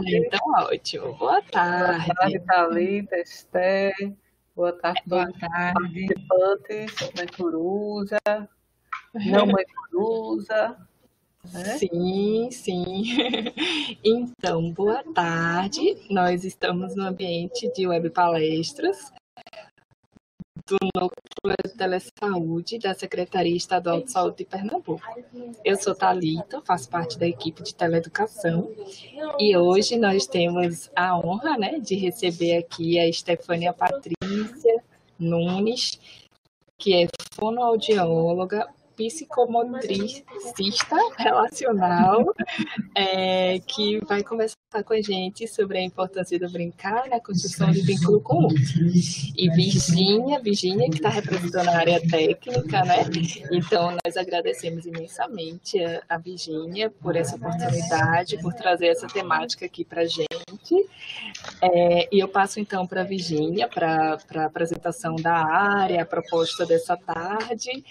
Então, ótimo. Boa tarde. Boa tarde, Thalita, Esther. Boa tarde a todos os participantes. Mãe Coruja, não Mãe Coruja. Sim, sim. Então, boa tarde. Nós estamos no ambiente de web palestras do Núcleo de Telesaúde da Secretaria Estadual de Saúde de Pernambuco. Eu sou Thalita, faço parte da equipe de teleeducação e hoje nós temos a honra, de receber aqui a Estefânia Patrícia Nunes, que é fonoaudióloga, psicomotricista relacional, que vai conversar com a gente sobre a importância do brincar na construção de vínculo com o outro. E Virgínia, que está representando a área técnica, Então, nós agradecemos imensamente a Virgínia por essa oportunidade, por trazer essa temática aqui para a gente. E eu passo, então, para a Virgínia, para a apresentação da área, a proposta dessa tarde.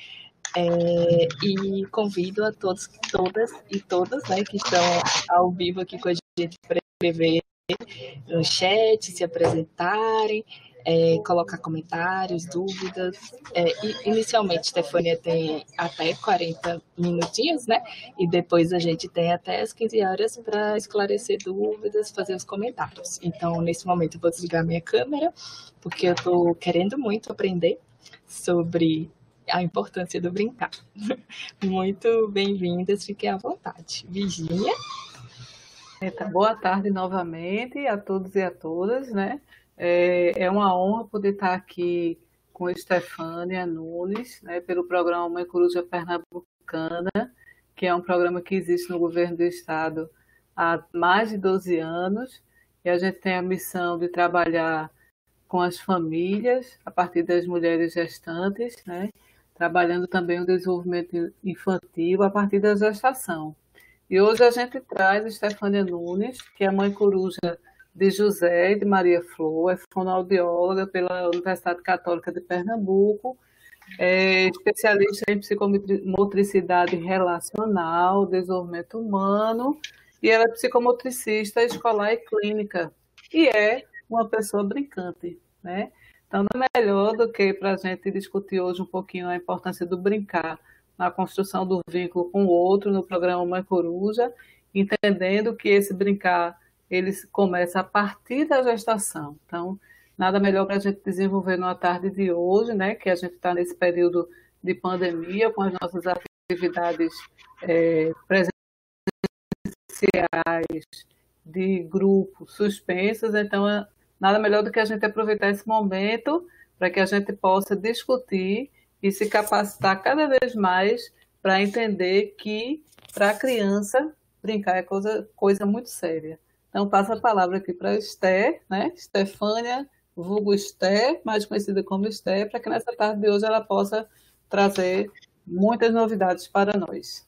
E convido a todos, todas e todos, que estão ao vivo aqui com a gente para escrever no chat, se apresentarem, colocar comentários, dúvidas. Inicialmente, Stefânia tem até 40 minutinhos, E depois a gente tem até as 15 horas para esclarecer dúvidas, fazer os comentários. Então, nesse momento, eu vou desligar minha câmera, porque eu estou querendo muito aprender sobre a importância do brincar. Muito bem-vindas, fiquem à vontade. Virgínia? Boa tarde novamente a todos e a todas, É uma honra poder estar aqui com a Estefânia Nunes, pelo programa Mãe Coruja Pernambucana, que é um programa que existe no governo do estado há mais de 12 anos, e a gente tem a missão de trabalhar com as famílias, a partir das mulheres gestantes, trabalhando também o desenvolvimento infantil a partir da gestação. E hoje a gente traz a Estefânia Nunes, que é mãe coruja de José e de Maria Flor, é fonoaudióloga pela Universidade Católica de Pernambuco, é especialista em psicomotricidade relacional, desenvolvimento humano, e ela é psicomotricista escolar e clínica, e é uma pessoa brincante, Então, não é melhor do que para a gente discutir hoje um pouquinho a importância do brincar na construção do vínculo com o outro no programa Mãe Coruja, entendendo que esse brincar ele começa a partir da gestação. Então, nada melhor para a gente desenvolver na tarde de hoje, que a gente está nesse período de pandemia, com as nossas atividades presenciais de grupo suspensas, então nada melhor do que a gente aproveitar esse momento para que a gente possa discutir e se capacitar cada vez mais para entender que, para a criança, brincar é coisa muito séria. Então, passo a palavra aqui para a Esther, Estefânia, vulgo Esther, mais conhecida como Esther, para que nessa tarde de hoje ela possa trazer muitas novidades para nós.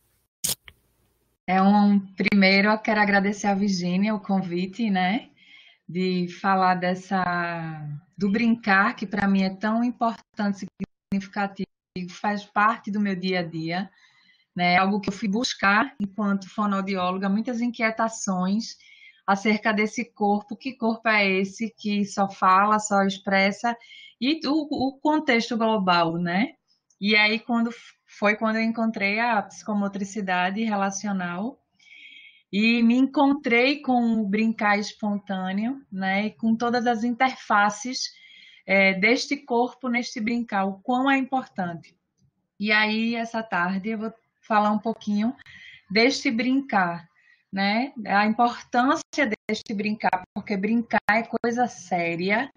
Primeiro, eu quero agradecer a Virgínia o convite, de falar do brincar, que para mim é tão importante, significativo, faz parte do meu dia a dia, algo que eu fui buscar enquanto fonoaudióloga, muitas inquietações acerca desse corpo, que corpo é esse que só fala, só expressa, e o contexto global, E aí, quando eu encontrei a psicomotricidade relacional, e me encontrei com o brincar espontâneo, e com todas as interfaces deste corpo neste brincar, o quão é importante. E aí, essa tarde, eu vou falar um pouquinho deste brincar, a importância deste brincar, porque brincar é coisa séria,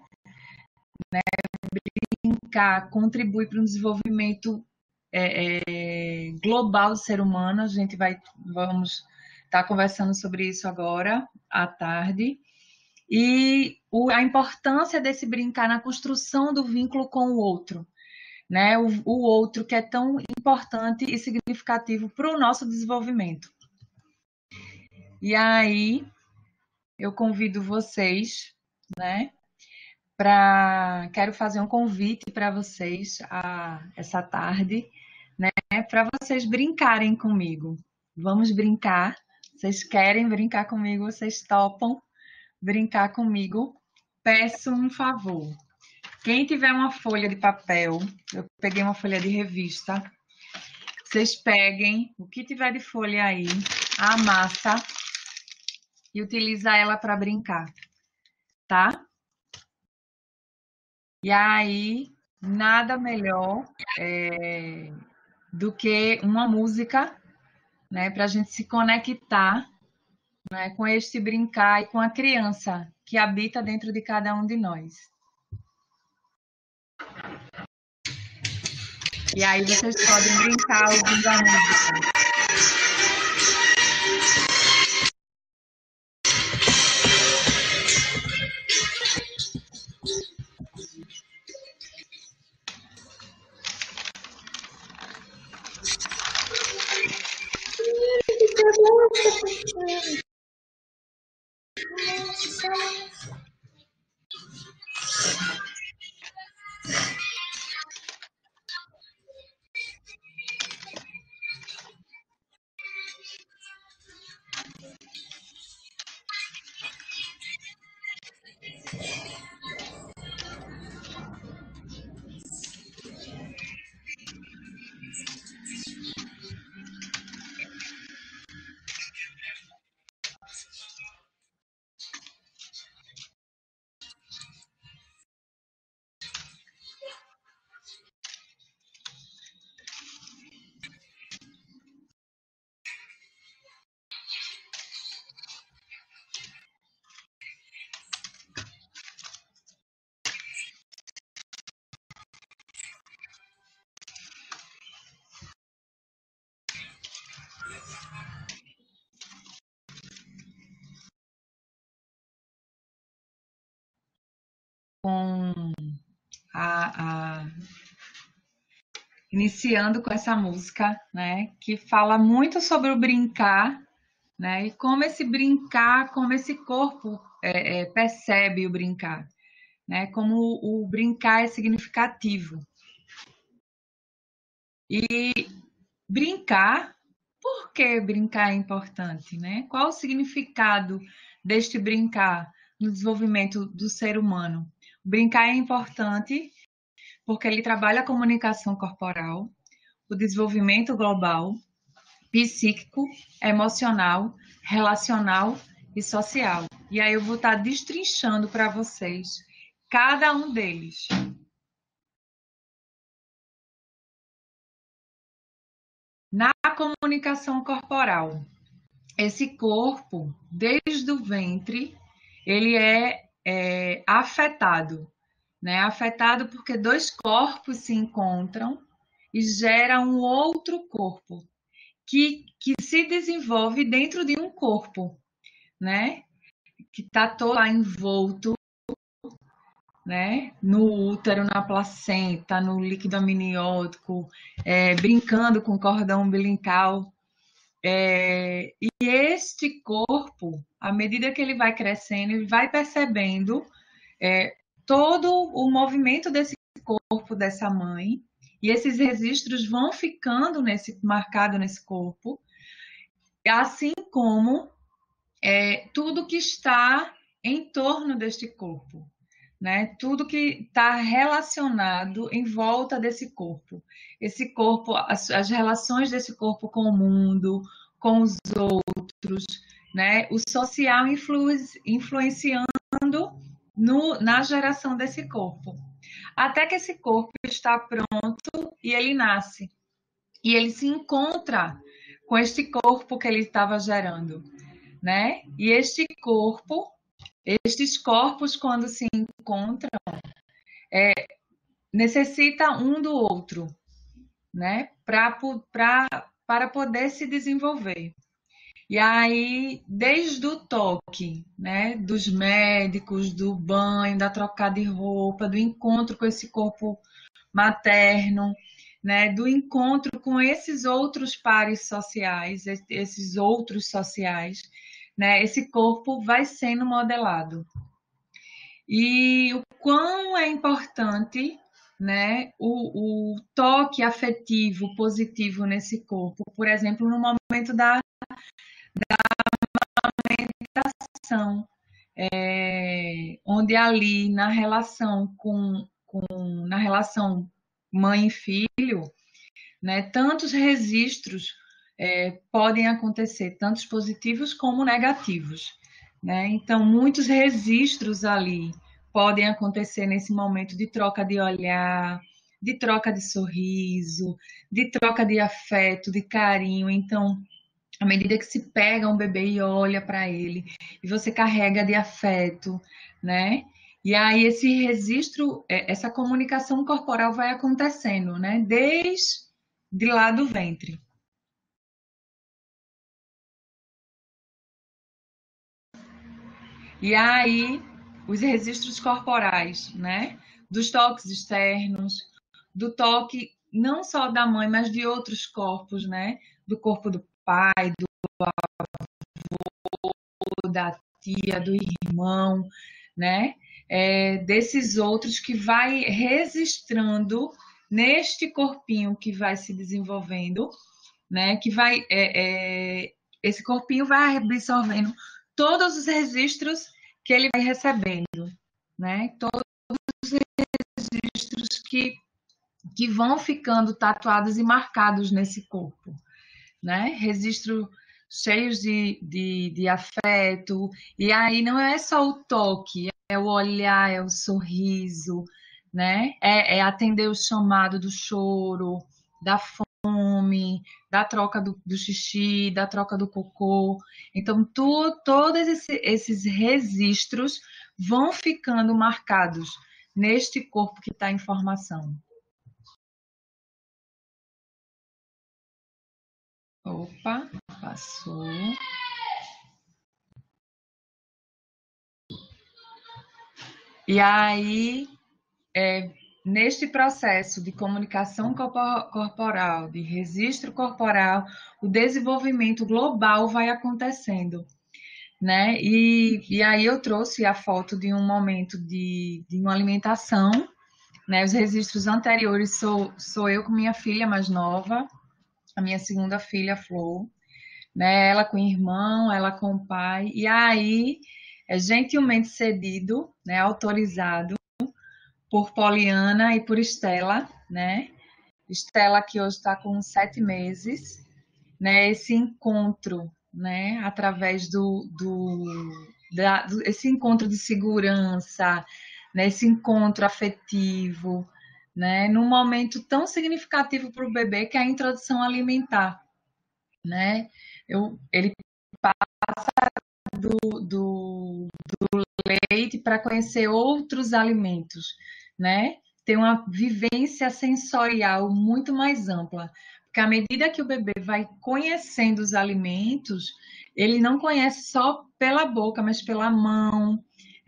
Brincar contribui para um desenvolvimento global do ser humano. A gente vamos estar conversando sobre isso agora à tarde. E a importância desse brincar na construção do vínculo com o outro, o outro que é tão importante e significativo para o nosso desenvolvimento. E aí, eu convido vocês, quero fazer um convite para vocês essa tarde, para vocês brincarem comigo. Vamos brincar, Vocês querem brincar comigo? Vocês topam brincar comigo? Peço um favor. Quem tiver uma folha de papel, eu peguei uma folha de revista, vocês peguem o que tiver de folha aí, amassa e utiliza ela para brincar, tá? E aí, nada melhor do que uma música, né, para a gente se conectar, né, com este brincar e com a criança que habita dentro de cada um de nós. E aí vocês podem brincar ouvindo a música. Com iniciando com essa música, né, que fala muito sobre o brincar, né, e como esse brincar, como esse corpo percebe o brincar, né, como o brincar é significativo. E brincar, por que brincar é importante, né? Qual o significado deste brincar no desenvolvimento do ser humano? Brincar é importante porque ele trabalha a comunicação corporal, o desenvolvimento global, psíquico, emocional, relacional e social. E aí eu vou estar destrinchando para vocês cada um deles. Na comunicação corporal, esse corpo, desde o ventre, ele é afetado, né? Afetado porque dois corpos se encontram e gera um outro corpo que se desenvolve dentro de um corpo, né? Que está todo lá envolto, né? No útero, na placenta, no líquido amniótico, brincando com o cordão umbilical. E este corpo, à medida que ele vai crescendo, ele vai percebendo todo o movimento desse corpo dessa mãe, e esses registros vão ficando marcado nesse corpo, assim como tudo que está em torno deste corpo, né? Tudo que está relacionado em volta desse corpo. Esse corpo, as relações desse corpo com o mundo, com os outros, né? O social influenciando na geração desse corpo. Até que esse corpo está pronto e ele nasce. E ele se encontra com este corpo que ele estava gerando, né? E estes corpos, quando se encontram, necessitam um do outro, né? Para poder se desenvolver. E aí, desde o toque, né? Dos médicos, do banho, da troca de roupa, do encontro com esse corpo materno, né? Do encontro com esses outros pares sociais, esses outros sociais, né? Esse corpo vai sendo modelado. E o quão é importante, né, o toque afetivo positivo nesse corpo, por exemplo, no momento da comunicação, onde ali na relação na relação mãe e filho, né, tantos registros podem acontecer, tantos positivos como negativos, né? Então, muitos registros ali podem acontecer nesse momento de troca de olhar, de troca de sorriso, de troca de afeto, de carinho. Então, à medida que se pega um bebê e olha para ele, e você carrega de afeto, né? E aí esse registro, essa comunicação corporal vai acontecendo, né? Desde lá do ventre. E aí os registros corporais, né? Dos toques externos, do toque não só da mãe, mas de outros corpos, né? Do corpo do pai, do da tia, do irmão, né? Desses outros que vai registrando neste corpinho que vai se desenvolvendo, né? Que vai esse corpinho vai absorvendo todos os registros que ele vai recebendo, né? Todos os registros que vão ficando tatuados e marcados nesse corpo, né? Registro cheios de afeto, e aí não é só o toque, é o olhar, é o sorriso, né? É atender o chamado do choro, da fome, da troca do xixi, da troca do cocô. Então, todos esses registros vão ficando marcados neste corpo que está em formação. Opa, passou. E aí, neste processo de comunicação corporal, de registro corporal, o desenvolvimento global vai acontecendo, né? E aí eu trouxe a foto de um momento de uma alimentação, né? Os registros anteriores sou eu com minha filha mais nova, a minha segunda filha, Flor, né? Ela com o irmão, ela com o pai, e aí é gentilmente cedido, né? Autorizado por Poliana e por Estela, né? Estela que hoje está com 7 meses, né? Esse encontro, né? Através esse encontro de segurança, né? Esse encontro afetivo, né? Num momento tão significativo para o bebê que é a introdução alimentar, né? Ele do leite para conhecer outros alimentos, né? Ter uma vivência sensorial muito mais ampla. Porque à medida que o bebê vai conhecendo os alimentos, ele não conhece só pela boca, mas pela mão,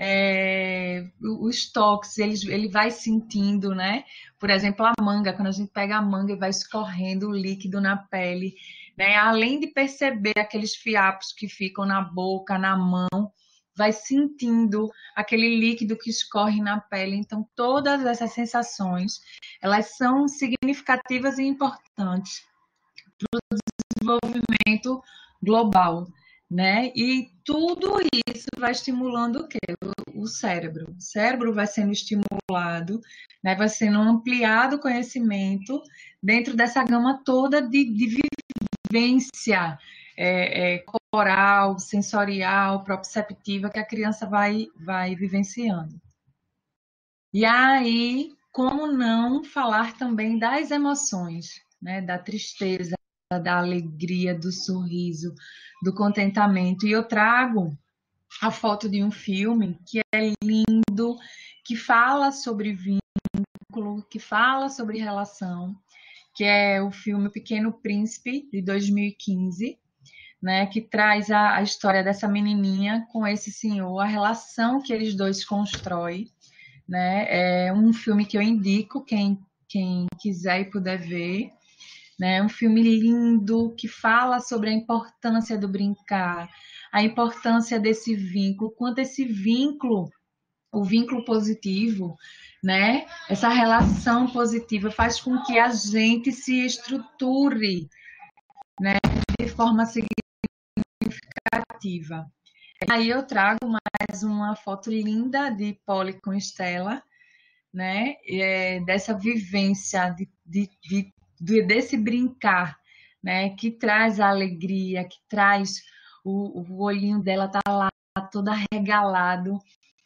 os toques, ele vai sentindo, né? Por exemplo, a manga, quando a gente pega a manga e vai escorrendo o líquido na pele, né? Além de perceber aqueles fiapos que ficam na boca, na mão, vai sentindo aquele líquido que escorre na pele. Então, todas essas sensações, elas são significativas e importantes para o desenvolvimento global, né? E tudo isso vai estimulando o quê? O cérebro. O cérebro vai sendo estimulado, né? Vai sendo ampliado o conhecimento dentro dessa gama toda de vivência corporal, sensorial, proprioceptiva que a criança vai vivenciando. E aí, como não falar também das emoções, né? Da tristeza, da alegria, do sorriso, do contentamento. E eu trago a foto de um filme que é lindo, que fala sobre vínculo, que fala sobre relação, que é o filme Pequeno Príncipe, de 2015, né, que traz a história dessa menininha com esse senhor, a relação que eles dois constroem, né? É um filme que eu indico, quem quiser e puder ver, né? É um filme lindo que fala sobre a importância do brincar, a importância desse vínculo, quanto esse vínculo, o vínculo positivo, né? Essa relação positiva faz com que a gente se estruture, né? De forma significativa. Aí eu trago mais uma foto linda de Polly com Estela, né? Dessa vivência, desse brincar, né? Que traz a alegria, que traz o olhinho dela tá lá todo arregalado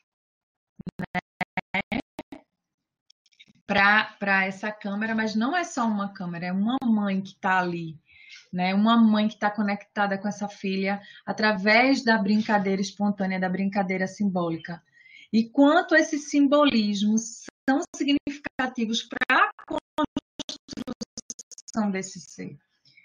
para essa câmera, mas não é só uma câmera, é uma mãe que está ali, né? Uma mãe que está conectada com essa filha através da brincadeira espontânea, da brincadeira simbólica. E quanto esses simbolismos são significativos para a construção desse ser.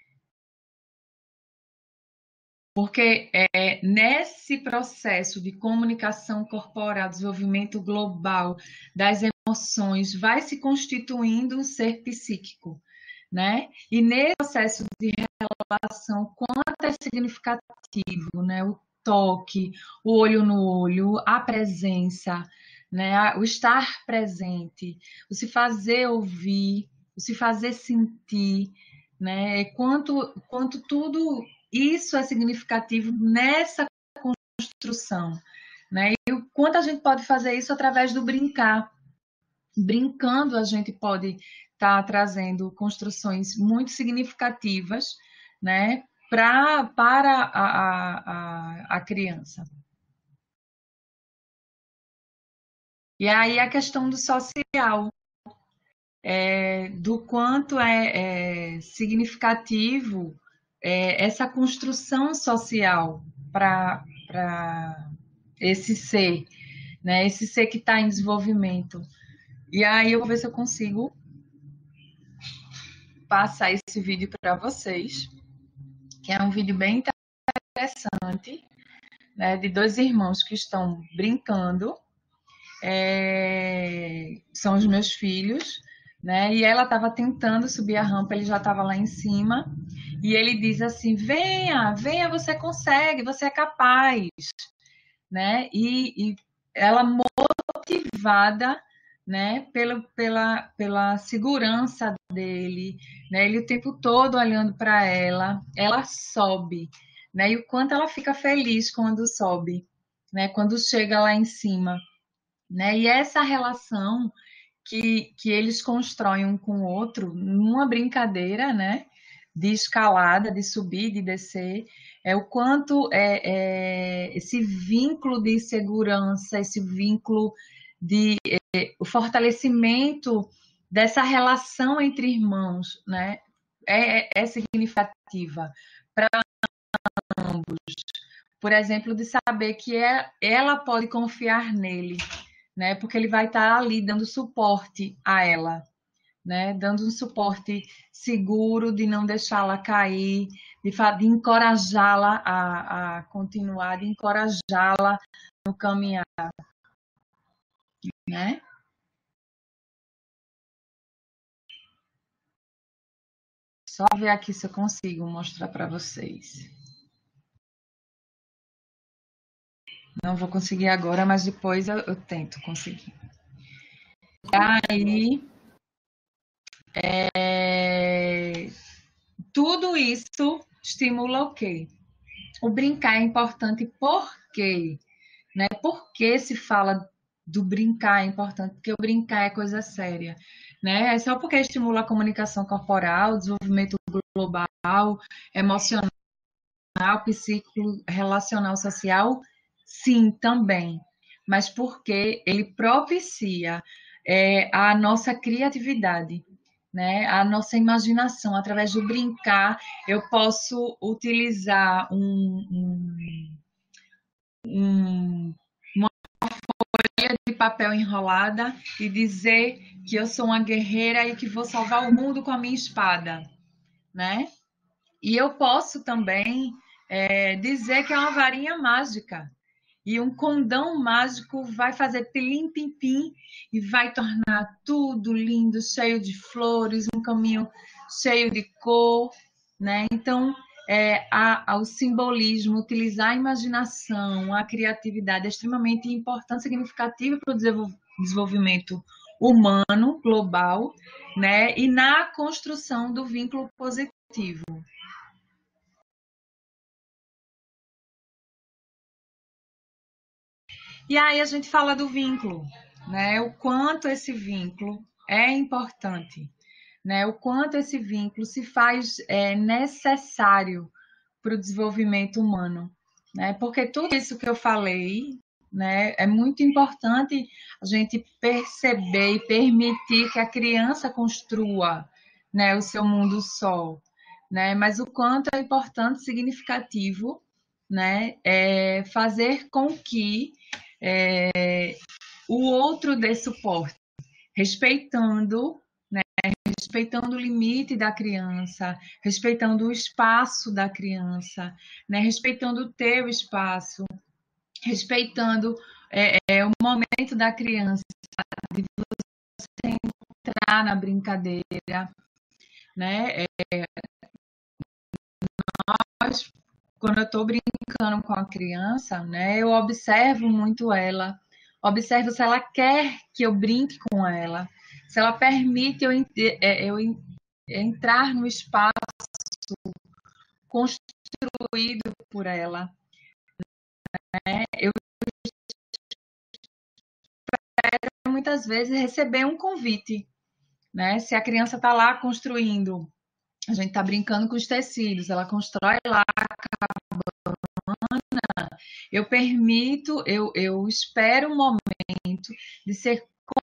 Porque nesse processo de comunicação corporal, desenvolvimento global das emoções, vai se constituindo um ser psíquico, né? E nesse processo de relação, quanto é significativo, né? O toque, o olho no olho, a presença, né? O estar presente, o se fazer ouvir, o se fazer sentir, né? Quanto tudo isso é significativo nessa construção, né? E o quanto a gente pode fazer isso através do brincar. Brincando, a gente pode estar trazendo construções muito significativas, né? Para a criança. E aí a questão do social, do quanto é significativo essa construção social para esse ser, né? Esse ser que está em desenvolvimento. E aí eu vou ver se eu consigo passar esse vídeo para vocês, que é um vídeo bem interessante, né? De dois irmãos que estão brincando. São os meus filhos, né? E ela estava tentando subir a rampa, ele já estava lá em cima. E ele diz assim: venha, venha, você consegue, você é capaz, né? E ela motivada, né? Pela segurança dele, né? Ele o tempo todo olhando para ela sobe, né? E o quanto ela fica feliz quando sobe, né? Quando chega lá em cima, né? E essa relação que eles constroem um com o outro numa brincadeira, né? De escalada, de subir, de descer, o quanto esse vínculo de segurança, esse vínculo de o fortalecimento dessa relação entre irmãos, né? É significativa para ambos. Por exemplo, de saber que ela pode confiar nele, né? Porque ele vai estar ali dando suporte a ela, né? Dando um suporte seguro de não deixá-la cair, de encorajá-la a continuar, de encorajá-la no caminhar, né? Só ver aqui se eu consigo mostrar para vocês. Não vou conseguir agora, mas depois eu tento conseguir. Aí, tudo isso estimula o quê? O brincar é importante por quê? Né? Por que se fala do brincar é importante? Porque o brincar é coisa séria. Né? É só porque estimula a comunicação corporal, desenvolvimento global, emocional, psíquico, relacional, social? Sim, também. Mas porque ele propicia a nossa criatividade, né? A nossa imaginação. Através do brincar, eu posso utilizar uma folha de papel enrolada e dizer que eu sou uma guerreira e que vou salvar o mundo com a minha espada, né? E eu posso também dizer que é uma varinha mágica. E um condão mágico vai fazer pilim-pim-pim e vai tornar tudo lindo, cheio de flores, um caminho cheio de cor, né? Então, o simbolismo, utilizar a imaginação, a criatividade é extremamente importante, significativo para o desenvolvimento humano, global, né? E na construção do vínculo positivo. E aí a gente fala do vínculo, né? O quanto esse vínculo é importante, né? O quanto esse vínculo se faz necessário para o desenvolvimento humano, né? Porque tudo isso que eu falei, né, é muito importante a gente perceber e permitir que a criança construa, né, o seu mundo só, né? Mas o quanto é importante, significativo, né, fazer com que o outro dê suporte, respeitando, né, respeitando o limite da criança, respeitando o espaço da criança, né, respeitando o teu espaço, respeitando o momento da criança de você entrar na brincadeira, né? Nós, quando eu estou brincando com a criança, né, eu observo muito ela, observo se ela quer que eu brinque com ela, se ela permite eu entrar no espaço construído por ela, né? Eu muitas vezes receber um convite, né? Se a criança está lá construindo, a gente está brincando com os tecidos, ela constrói lá, eu permito, eu espero um momento de ser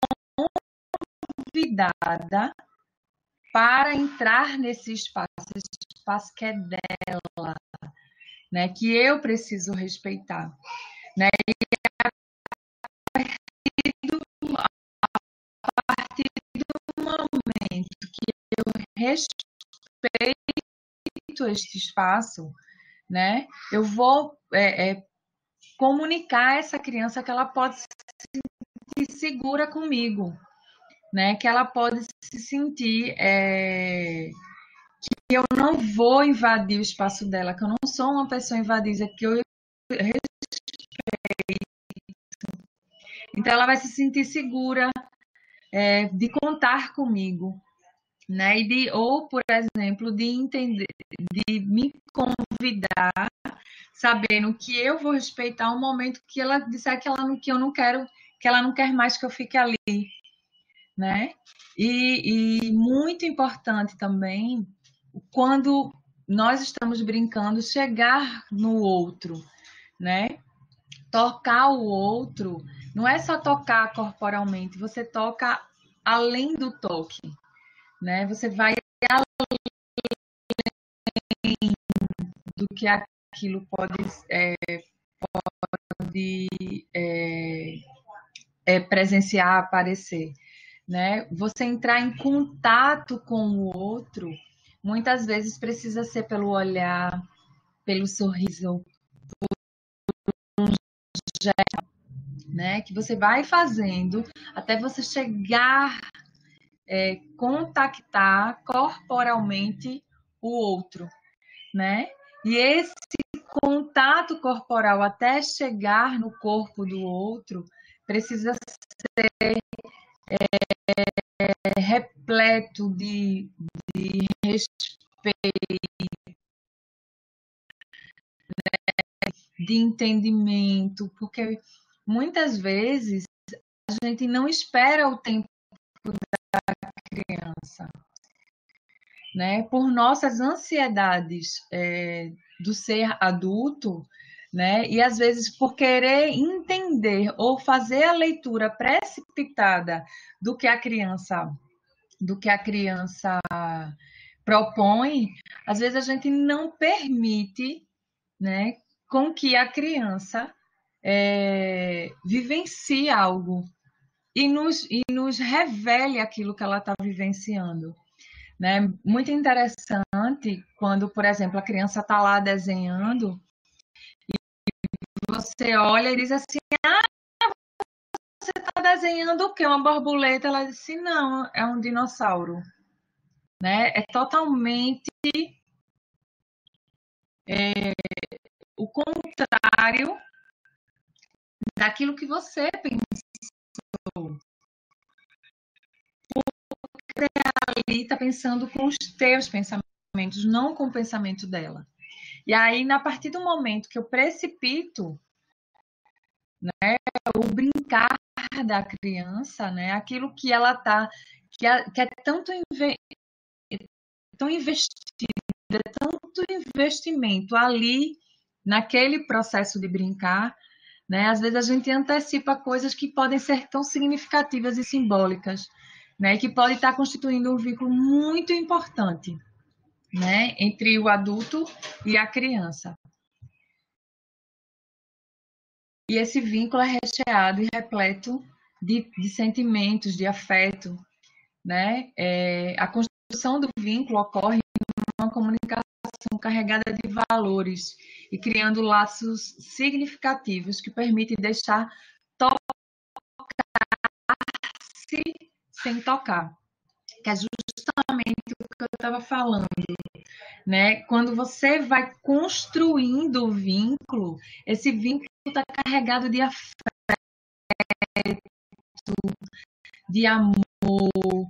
convidada para entrar nesse espaço que é dela, né? Que eu preciso respeitar, né? A partir do momento que eu respeito este espaço, né? Eu vou comunicar a essa criança que ela pode se sentir segura comigo, né? Que ela pode se sentir que eu não vou invadir o espaço dela, que eu não sou uma pessoa invadida, que eu respeito. Então ela vai se sentir segura de contar comigo, né? Ou, por exemplo, de entender, de me convidar, sabendo que eu vou respeitar o momento que ela disser que eu não quero, que ela não quer mais que eu fique ali, né? E muito importante também, quando nós estamos brincando, chegar no outro, né? Tocar o outro, não é só tocar corporalmente, você toca além do toque, né? Você vai do que aquilo pode presenciar, aparecer, né? Você entrar em contato com o outro, muitas vezes precisa ser pelo olhar, pelo sorriso, né? Que você vai fazendo até você chegar, contactar corporalmente o outro, né? E esse contato corporal até chegar no corpo do outro precisa ser repleto de respeito, de entendimento, porque muitas vezes a gente não espera o tempo da criança, né? Por nossas ansiedades do ser adulto, né? E às vezes por querer entender ou fazer a leitura precipitada do que a criança propõe, às vezes a gente não permite, né, com que a criança vivencie algo e nos revele aquilo que ela está vivenciando. Né? Muito interessante quando, por exemplo, a criança está lá desenhando e você olha e diz assim, você está desenhando o quê? Uma borboleta? Ela disse, não, é um dinossauro. Né? É totalmente o contrário daquilo que você pensou. Você ali está pensando com os teus pensamentos, não com o pensamento dela. E aí, a partir do momento que eu precipito, né, o brincar da criança, né? Aquilo que ela tá, que é tão investido, tanto investimento ali naquele processo de brincar, né? Às vezes a gente antecipa coisas que podem ser tão significativas e simbólicas, né? Que pode estar constituindo um vínculo muito importante, né? Entre o adulto e a criança. E esse vínculo é recheado e repleto de sentimentos, de afeto, né? A construção do vínculo ocorre em uma comunicação carregada de valores e criando laços significativos que permitem deixar tocar-se sem tocar, que é justamente o que eu estava falando, né? Quando você vai construindo o vínculo, esse vínculo está carregado de afeto, de amor,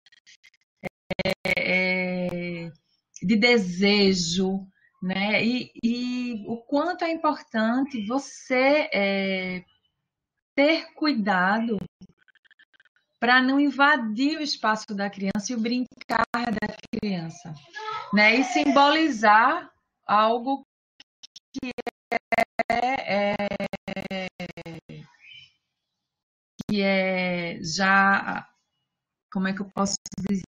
de desejo, né? E o quanto é importante você ter cuidado para não invadir o espaço da criança e o brincar da criança, né? E simbolizar algo que é já, como é que eu posso dizer?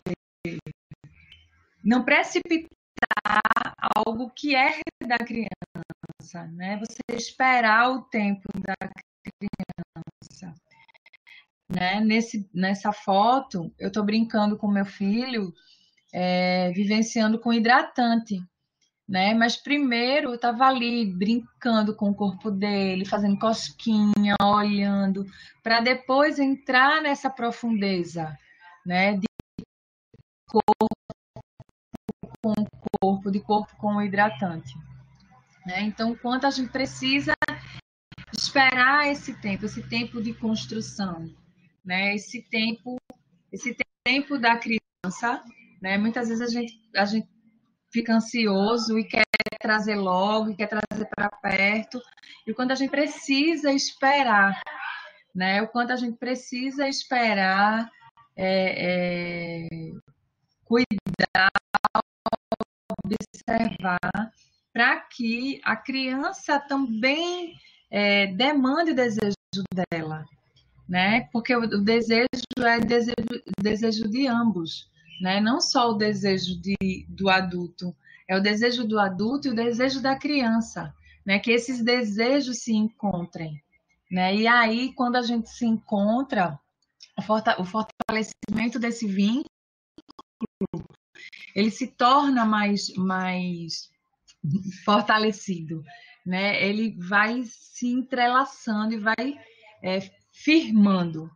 Não precipitar algo que é da criança, né? Você esperar o tempo da criança, né? Nessa foto, eu estou brincando com meu filho, vivenciando com hidratante, né? Mas primeiro eu estava ali brincando com o corpo dele, fazendo cosquinha, olhando, para depois entrar nessa profundeza, né? De corpo com o hidratante, né? Então, quanto a gente precisa esperar esse tempo de construção, né? Esse tempo da criança, né? Muitas vezes a gente fica ansioso e quer trazer logo, e quer trazer para perto, e quando a gente precisa esperar, né? O quanto a gente precisa esperar, cuidar, observar, para que a criança também demande o desejo dela, né? Porque o desejo é desejo de ambos, né? Não só o desejo do adulto, é o desejo do adulto e o desejo da criança, né? Que esses desejos se encontrem, né? E aí, quando a gente se encontra, o fortalecimento desse vínculo, ele se torna mais fortalecido, né? Ele vai se entrelaçando e vai firmando.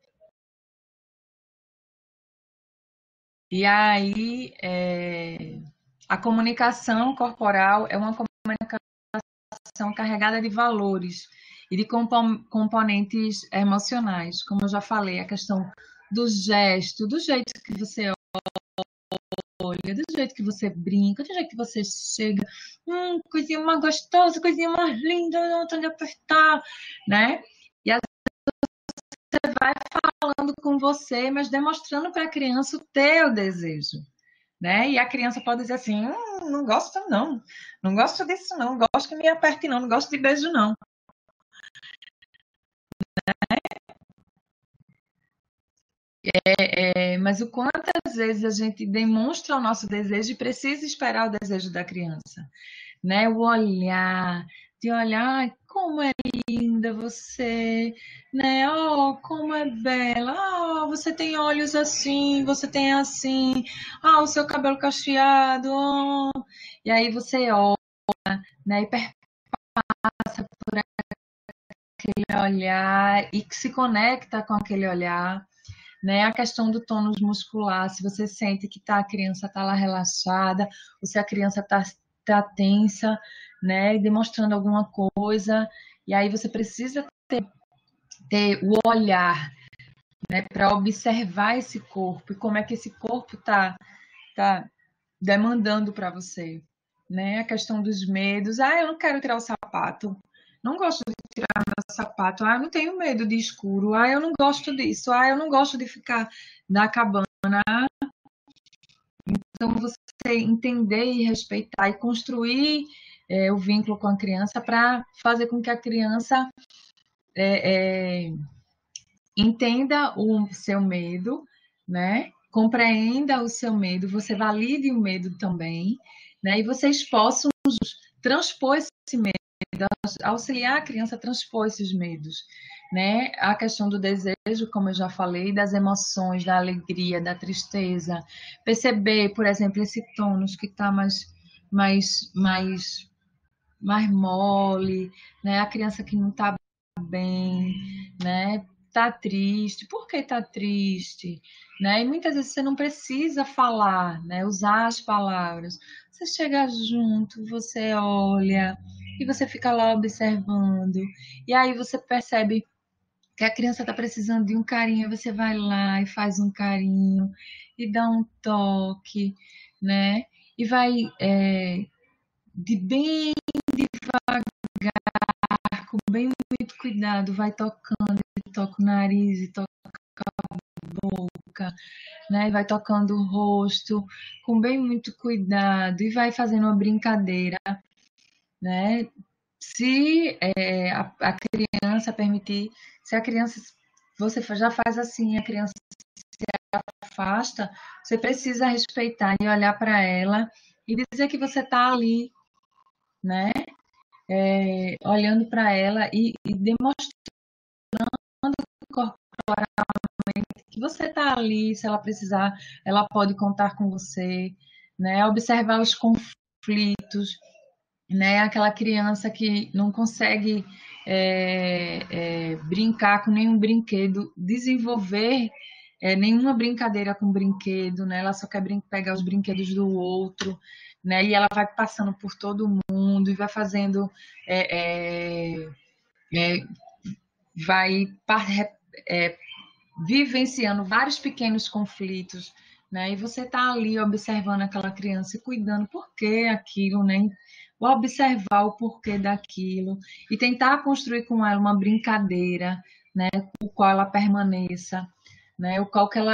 E aí, a comunicação corporal é uma comunicação carregada de valores e de componentes emocionais, como eu já falei, a questão do gesto, do jeito que você olha, do jeito que você brinca, do jeito que você chega, coisinha mais gostosa, coisinha mais linda, não vontade de apertar, né? E às vezes você vai falando com você, mas demonstrando para a criança o teu desejo, né? E a criança pode dizer assim, não gosto não, não gosto disso não, não gosto que me aperte não, não gosto de beijo não. Mas o quantas vezes a gente demonstra o nosso desejo e precisa esperar o desejo da criança, né? O olhar, de olhar, ai, como é linda você, né? Oh, como é bela, oh, você tem olhos assim, você tem assim, o seu cabelo cacheado, oh. E aí você olha, né? E perpassa por aquele olhar e que se conecta com aquele olhar, né? A questão do tônus muscular, se você sente que a criança está lá relaxada, ou se a criança tá tensa, né? Demonstrando alguma coisa, e aí você precisa ter o olhar, né? Para observar esse corpo e como é que esse corpo tá demandando para você, né? A questão dos medos, eu não quero tirar o sapato, não gosto de tirar meu sapato. Ah, eu não tenho medo de escuro. Ah, eu não gosto disso. Ah, eu não gosto de ficar na cabana. Então, você entender e respeitar e construir o vínculo com a criança para fazer com que a criança entenda o seu medo, né? Compreenda o seu medo, você valide o medo também, né? E vocês possam transpor esse medo, auxiliar a criança a transpor esses medos, né? A questão do desejo, como eu já falei, das emoções, da alegria, da tristeza, perceber, por exemplo, esse tônus que está mais mole, né? A criança que não está bem, né? Tá triste. Por que tá triste? Né? E muitas vezes você não precisa falar, né? Usar as palavras. Você chega junto, você olha e você fica lá observando. E aí você percebe que a criança está precisando de um carinho, você vai lá e faz um carinho e dá um toque, né? E vai de bem com bem muito cuidado, vai tocando, toca o nariz e toca a boca, né? E vai tocando o rosto com bem muito cuidado e vai fazendo uma brincadeira, né? Se a criança permitir, se a criança, você já faz assim, a criança se afasta, você precisa respeitar e olhar para ela e dizer que você está ali, né? Olhando para ela e demonstrando que você está ali, se ela precisar, ela pode contar com você, né? Observar os conflitos, né? Aquela criança que não consegue brincar com nenhum brinquedo, desenvolver nenhuma brincadeira com brinquedo, né? Ela só quer pegar os brinquedos do outro, né? E ela vai passando por todo mundo e vai fazendo, vai vivenciando vários pequenos conflitos, né? E você está ali observando aquela criança e cuidando por que aquilo, né? Observar o porquê daquilo e tentar construir com ela uma brincadeira, né? O qual ela permaneça, né? O qual que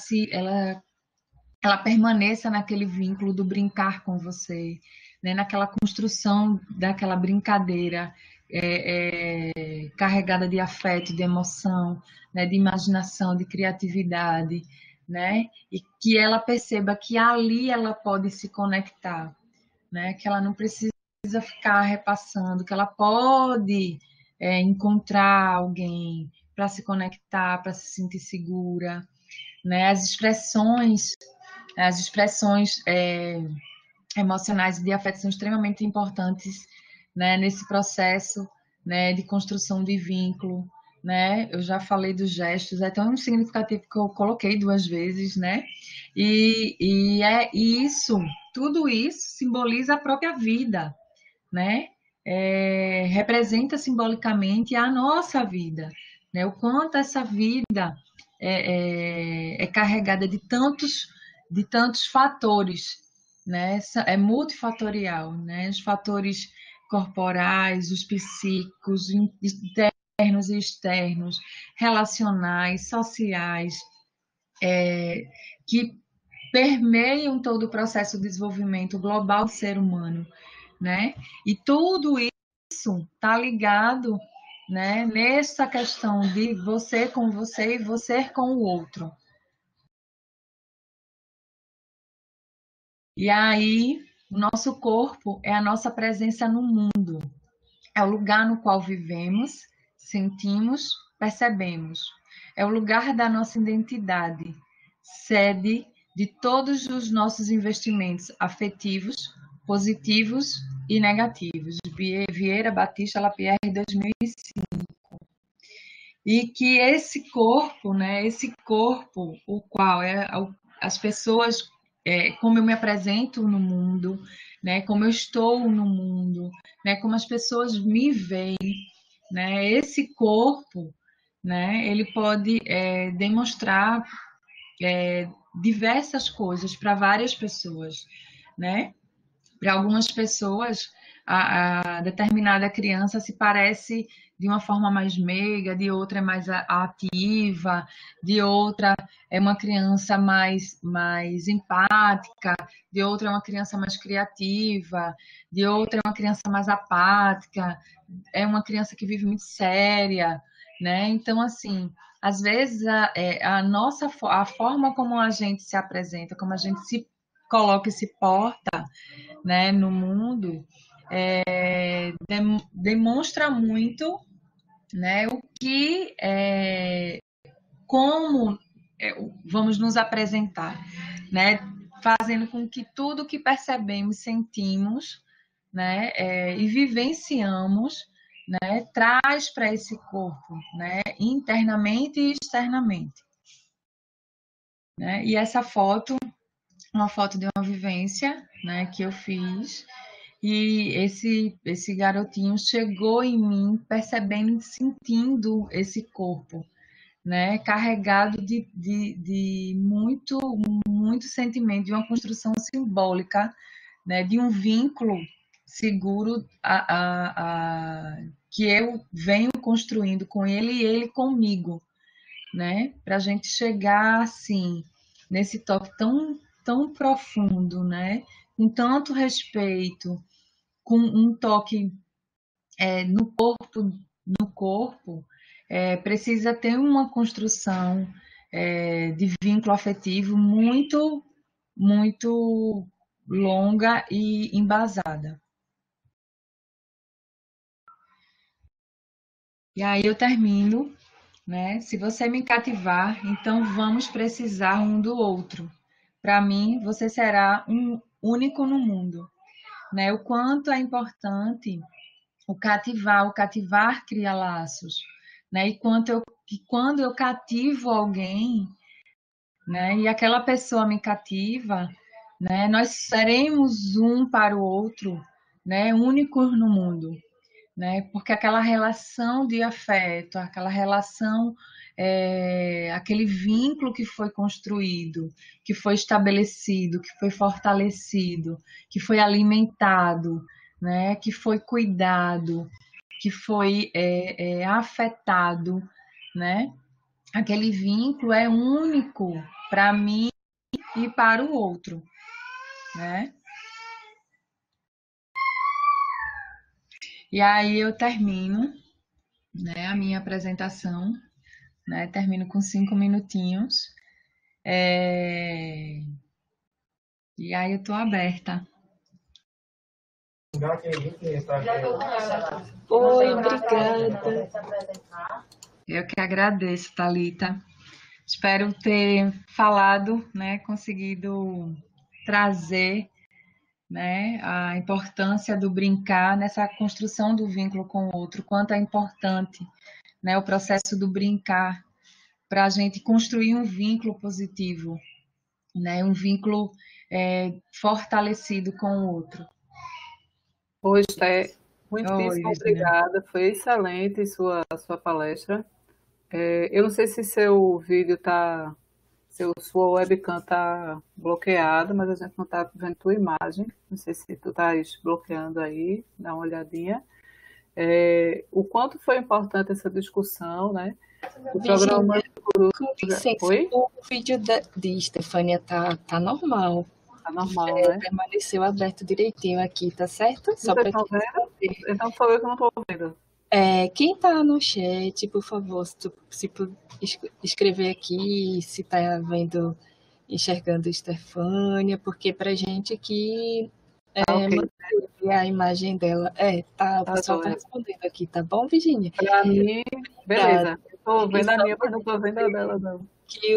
ela permaneça naquele vínculo do brincar com você, né? Naquela construção daquela brincadeira carregada de afeto, de emoção, né? De imaginação, de criatividade, né? E que ela perceba que ali ela pode se conectar, né? Que ela não precisa ficar repassando, que ela pode encontrar alguém para se conectar, para se sentir segura, né? As expressões emocionais e de afeto são extremamente importantes, né, nesse processo, né, de construção de vínculo, né? Eu já falei dos gestos, é tão significativo que eu coloquei 2 vezes, né? E é isso, tudo isso simboliza a própria vida, né? Representa simbolicamente a nossa vida, né? O quanto essa vida é carregada de tantos fatores, né? É multifatorial, né? Os fatores corporais, os psíquicos, internos e externos, relacionais, sociais, que permeiam todo o processo de desenvolvimento global do ser humano, né? E tudo isso está ligado, né, nessa questão de você com você e você com o outro. E aí, o nosso corpo é a nossa presença no mundo, é o lugar no qual vivemos, sentimos, percebemos. É o lugar da nossa identidade, sede de todos os nossos investimentos afetivos, positivos e negativos. Vieira Batista Lapierre, 2005. E que esse corpo, né, esse corpo, o qual as pessoas, como eu me apresento no mundo, né, como eu estou no mundo, né, como as pessoas me veem, né, esse corpo, né, ele pode demonstrar diversas coisas para várias pessoas, né? Para algumas pessoas, a determinada criança se parece de uma forma mais meiga, de outra é mais ativa, de outra é uma criança mais empática, de outra é uma criança mais criativa, de outra é uma criança mais apática, é uma criança que vive muito séria, né? Então, assim, às vezes a forma como a gente se apresenta, como a gente se coloca e se porta, né, no mundo, demonstra muito, né, o que como vamos nos apresentar, né, fazendo com que tudo que percebemos, sentimos, né, e vivenciamos, né, traz para esse corpo, né, internamente e externamente, né? E essa foto, uma foto de uma vivência, né, que eu fiz. E esse garotinho chegou em mim percebendo, sentindo esse corpo, né? Carregado de muito, muito sentimento, de uma construção simbólica, né? De um vínculo seguro que eu venho construindo com ele e ele comigo, né? Para a gente chegar assim, nesse toque tão profundo, né? Com tanto respeito, com um toque no corpo, precisa ter uma construção de vínculo afetivo muito, muito longa e embasada. E aí eu termino, né? Se você me cativar, então vamos precisar um do outro. Para mim, você será um único no mundo, né? O quanto é importante o cativar cria laços, né? E quando eu cativo alguém, né? E aquela pessoa me cativa, né? Nós seremos um para o outro, né? Únicos no mundo, né? Porque aquela relação de afeto, aquela relação, aquele vínculo que foi construído, que foi estabelecido, que foi fortalecido, que foi alimentado, né? Que foi cuidado, que foi afetado, né? Aquele vínculo é único para mim e para o outro, né? E aí eu termino, né, a minha apresentação, né? Termino com 5 minutinhos. E aí eu estou aberta. Oi, obrigada. Eu que agradeço, Thalita. Espero ter falado, né, conseguido trazer, né, a importância do brincar nessa construção do vínculo com o outro, quanto é importante, né, o processo do brincar para a gente construir um vínculo positivo, né, um vínculo fortalecido com o outro. Oi, Esté, muitíssimo Oi, Virginia. obrigada, foi excelente sua palestra. Eu não sei se seu vídeo está, sua webcam está bloqueada, mas a gente não está vendo tua imagem. Não sei se tu estás bloqueando aí, dá uma olhadinha. O quanto foi importante essa discussão, né? O programa Com licença, Oi? o vídeo de Estefânia tá normal. Tá normal, né? Permaneceu aberto direitinho aqui, tá certo? Só Vocês para estão vendo? Então sou eu que não estou vendo. quem tá no chat, por favor, se escrever aqui, se tá vendo, enxergando Estefânia, porque pra gente aqui Ok. manteve a imagem dela. O pessoal tá joia. respondendo aqui, tá bom, Virginia? Para mim, beleza. Estou vendo a Só minha, mas não estou vendo a dela, não. que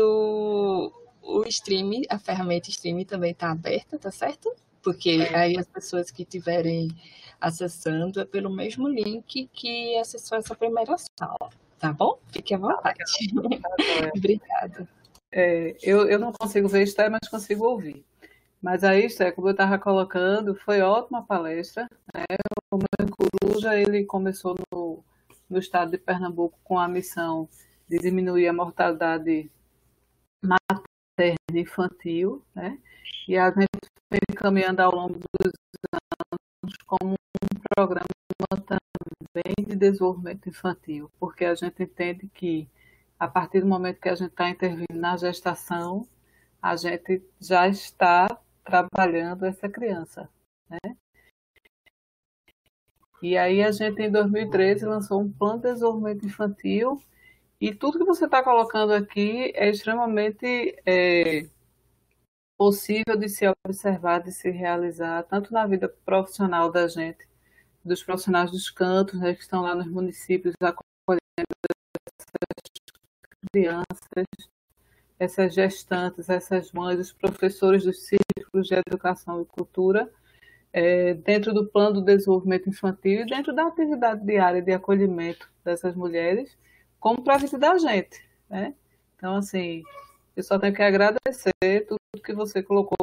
o stream, a ferramenta stream também está aberta, tá certo? Porque aí as pessoas que estiverem acessando é pelo mesmo link que acessou essa primeira sala, tá bom? Fique à vontade. Obrigada. Eu não consigo ver Esté, mas consigo ouvir. Mas aí, Esté, como eu estava colocando, foi ótima a palestra, né? O Coruja, ele começou no estado de Pernambuco com a missão de diminuir a mortalidade materna e infantil, né? E a gente vem caminhando ao longo dos anos como um programa também de desenvolvimento infantil, porque a gente entende que, a partir do momento que a gente está intervindo na gestação, a gente já está trabalhando essa criança, né? E aí a gente, em 2013, lançou um plano de desenvolvimento infantil e tudo que você está colocando aqui é extremamente possível de se observar, de se realizar, tanto na vida profissional da gente, dos profissionais dos cantos, né, que estão lá nos municípios acolhendo crianças, essas gestantes, essas mães, os professores dos círculos de educação e cultura, dentro do plano do desenvolvimento infantil e dentro da atividade diária de acolhimento dessas mulheres, como para a vida da gente, né? Então, assim, eu só tenho que agradecer tudo que você colocou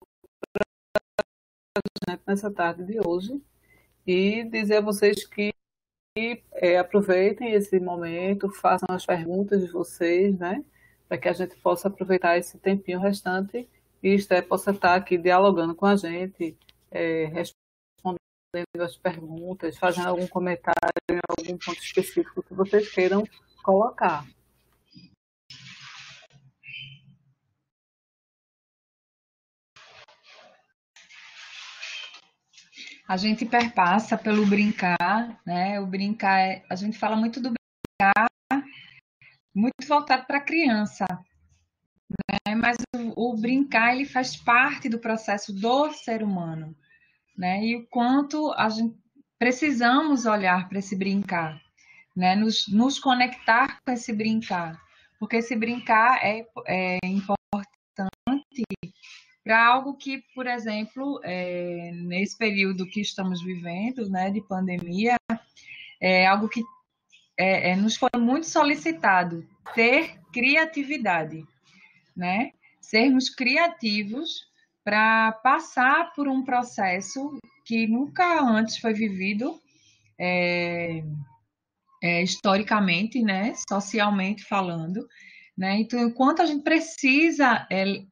pra gente nessa tarde de hoje e dizer a vocês que aproveitem esse momento, façam as perguntas de vocês, né? Para que a gente possa aproveitar esse tempinho restante e Esther possa estar aqui dialogando com a gente, respondendo as perguntas, fazendo algum comentário em algum ponto específico que vocês queiram colocar. A gente perpassa pelo brincar, né? O brincar, a gente fala muito do brincar, muito voltado para a criança, né? Mas o brincar, ele faz parte do processo do ser humano, né? E o quanto a gente precisamos olhar para esse brincar, né? Nos conectar com esse brincar, porque esse brincar é importante para algo que, por exemplo, nesse período que estamos vivendo, né, de pandemia, é algo que nos foi muito solicitado, ter criatividade, né? Sermos criativos para passar por um processo que nunca antes foi vivido historicamente, né, socialmente falando, né? Então, enquanto a gente precisa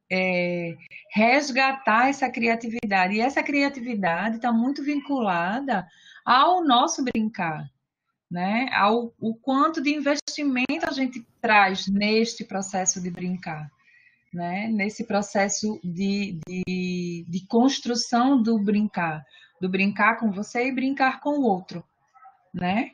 resgatar essa criatividade, e essa criatividade está muito vinculada ao nosso brincar, né? O quanto de investimento a gente traz neste processo de brincar, né? Nesse processo de construção do brincar com você e brincar com o outro, né?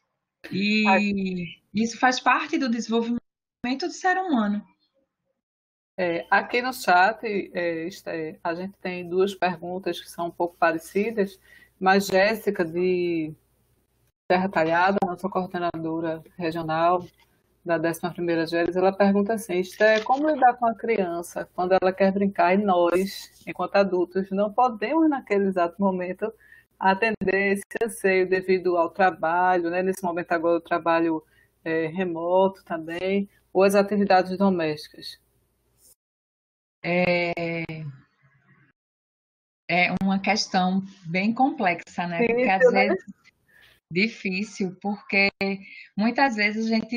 E isso faz parte do desenvolvimento do ser humano. Aqui no chat, Esther, a gente tem duas perguntas que são um pouco parecidas, mas Jéssica, de Terra Talhada, nossa coordenadora regional da 11ª Geres, ela pergunta assim: Esther, como lidar com a criança quando ela quer brincar e nós, enquanto adultos, não podemos naquele exato momento atender esse anseio devido ao trabalho, né? Nesse momento agora o trabalho remoto também, ou as atividades domésticas? É uma questão bem complexa, né? Porque às Difícil, né? vezes difícil, porque muitas vezes a gente,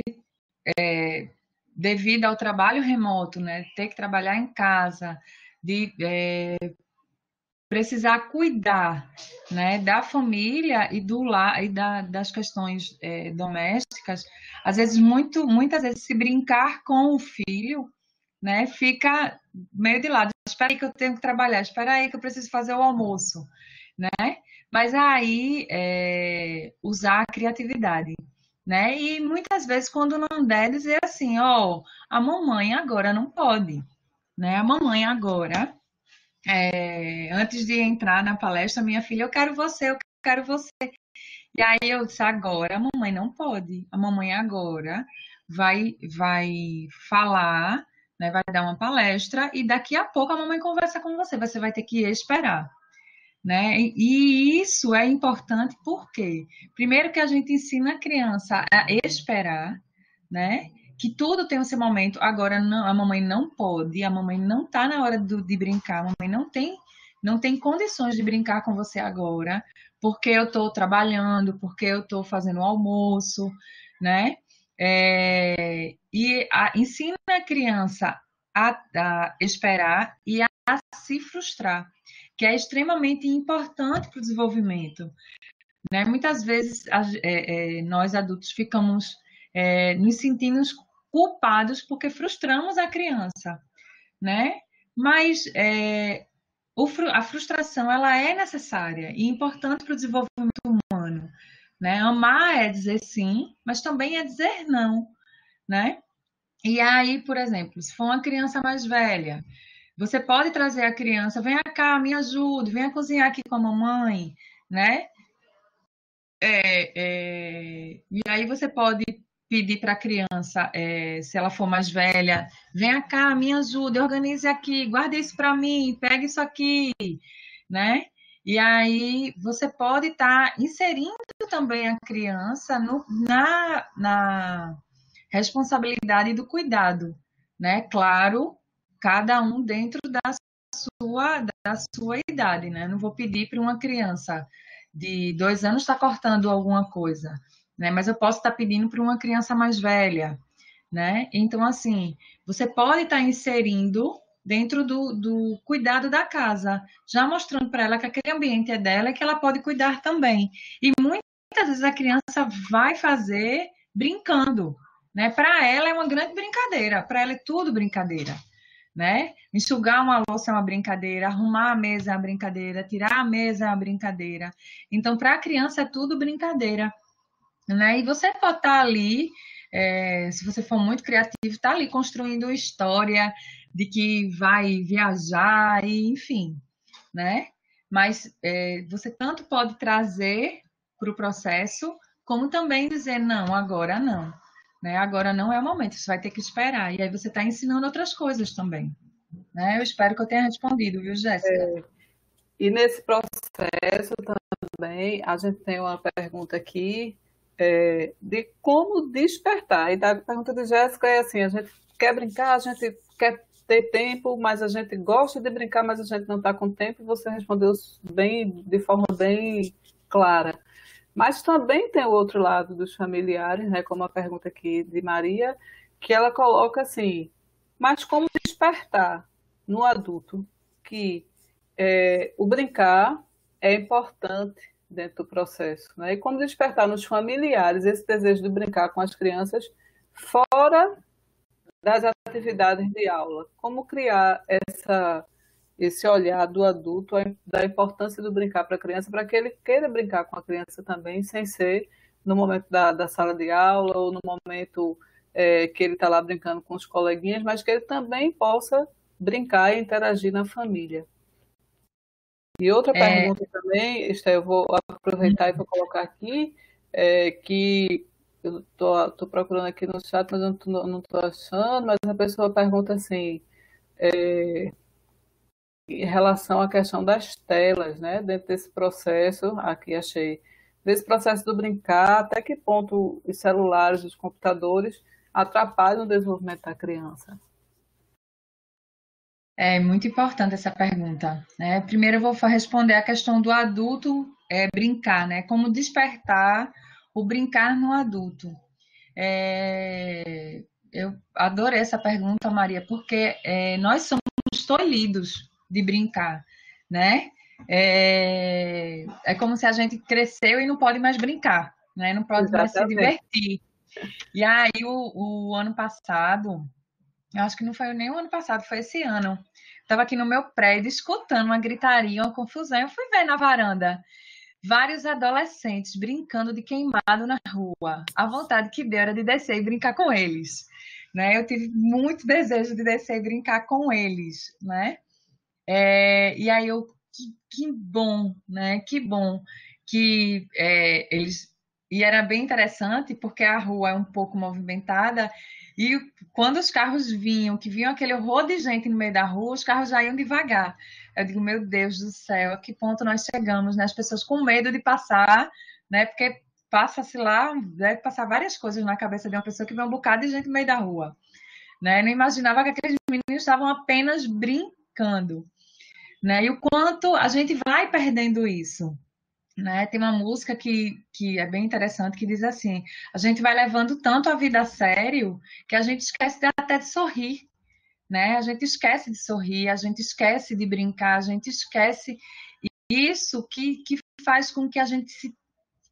devido ao trabalho remoto, né, ter que trabalhar em casa, de precisar cuidar, né, da família e do lar e das questões domésticas, às vezes muitas vezes se brincar com o filho, né, fica meio de lado. Espera aí que eu tenho que trabalhar, espera aí que eu preciso fazer o almoço, né? Mas aí usar a criatividade, né? E muitas vezes quando não der, dizer assim, ó, a mamãe agora não pode, né? A mamãe agora, antes de entrar na palestra, minha filha, eu quero você, eu quero você. E aí eu disse, agora a mamãe não pode. A mamãe agora vai falar, né, vai dar uma palestra e daqui a pouco a mamãe conversa com você. Você vai ter que esperar, né? E isso é importante porque, primeiro, que a gente ensina a criança a esperar, né? Que tudo tem o seu momento. Agora não, a mamãe não pode, a mamãe não está na hora de brincar, a mamãe não tem condições de brincar com você agora, porque eu estou trabalhando, porque eu estou fazendo o almoço, né? Ensina a criança a esperar e a se frustrar, que é extremamente importante para o desenvolvimento, né? Muitas vezes nós adultos ficamos nos sentindo culpados porque frustramos a criança, né? Mas a frustração ela é necessária e importante para o desenvolvimento humano, né? Amar é dizer sim, mas também é dizer não, né? E aí, por exemplo, se for uma criança mais velha, você pode trazer a criança, venha cá, me ajude, venha cozinhar aqui com a mamãe, né? E aí você pode pedir para a criança, se ela for mais velha, venha cá, me ajude, organize aqui, guarde isso para mim, pegue isso aqui, né? E aí você pode estar inserindo também a criança na responsabilidade do cuidado, né? Claro, cada um dentro da sua idade, né? Não vou pedir para uma criança de 2 anos estar cortando alguma coisa, né? Mas eu posso estar pedindo para uma criança mais velha, né? Então, assim, você pode estar inserindo dentro do cuidado da casa, já mostrando para ela que aquele ambiente é dela e que ela pode cuidar também. E muitas vezes a criança vai fazer brincando, né? Para ela é uma grande brincadeira, para ela é tudo brincadeira, né? Enxugar uma louça é uma brincadeira, arrumar a mesa é uma brincadeira, tirar a mesa é uma brincadeira. Então, para a criança é tudo brincadeira, né? E você pode estar ali, se você for muito criativo, está ali construindo história de que vai viajar, e enfim, né? Mas você tanto pode trazer para o processo, como também dizer, não, agora não. Né? Agora não é o momento, você vai ter que esperar. E aí você está ensinando outras coisas também. Né? Eu espero que eu tenha respondido, viu, Jéssica? E nesse processo também, a gente tem uma pergunta aqui de como despertar. E a pergunta de Jéssica é assim: a gente quer brincar, a gente quer ter tempo, mas a gente gosta de brincar, mas a gente não está com tempo. E você respondeu de forma bem clara. Mas também tem o outro lado dos familiares, né? Como a pergunta aqui de Maria, que ela coloca assim: mas como despertar no adulto que o brincar é importante dentro do processo, né? E como despertar nos familiares esse desejo de brincar com as crianças fora das atividades de aula? Como criar esse olhar do adulto da importância do brincar para a criança, para que ele queira brincar com a criança também, sem ser no momento da sala de aula ou no momento que ele está lá brincando com os coleguinhas, mas que ele também possa brincar e interagir na família. E outra pergunta também, Esté, eu vou aproveitar e vou colocar aqui, que eu estou procurando aqui no chat, mas eu não estou achando, mas a pessoa pergunta assim, em relação à questão das telas, né? Dentro desse processo, aqui achei, desse processo do brincar, até que ponto os celulares, os computadores atrapalham o desenvolvimento da criança? É muito importante essa pergunta, né? Primeiro eu vou responder a questão do adulto brincar, né? Como despertar o brincar no adulto. Eu adorei essa pergunta, Maria, porque nós somos tolhidos de brincar, né? É como se a gente cresceu e não pode mais brincar, né? Não pode mais se divertir. E aí, o ano passado, eu acho que não foi nem o ano passado, foi esse ano. Estava aqui no meu prédio escutando uma gritaria, uma confusão. Eu fui ver na varanda vários adolescentes brincando de queimado na rua. A vontade que deu era de descer e brincar com eles. Né? Eu tive muito desejo de descer e brincar com eles. Né? E aí que bom, né? Que bom que eles. E era bem interessante porque a rua é um pouco movimentada e quando os carros vinham, que vinham aquele horror de gente no meio da rua, os carros já iam devagar. Eu digo, meu Deus do céu, a que ponto nós chegamos, né? As pessoas com medo de passar, né? Porque passa-se lá, deve passar várias coisas na cabeça de uma pessoa que vê um bocado de gente no meio da rua, né? Não imaginava que aqueles meninos estavam apenas brincando, né? E o quanto a gente vai perdendo isso, né? Tem uma música que é bem interessante que diz assim: a gente vai levando tanto a vida a sério que a gente esquece até de sorrir, né? A gente esquece de sorrir, a gente esquece de brincar, a gente esquece isso que faz com que a gente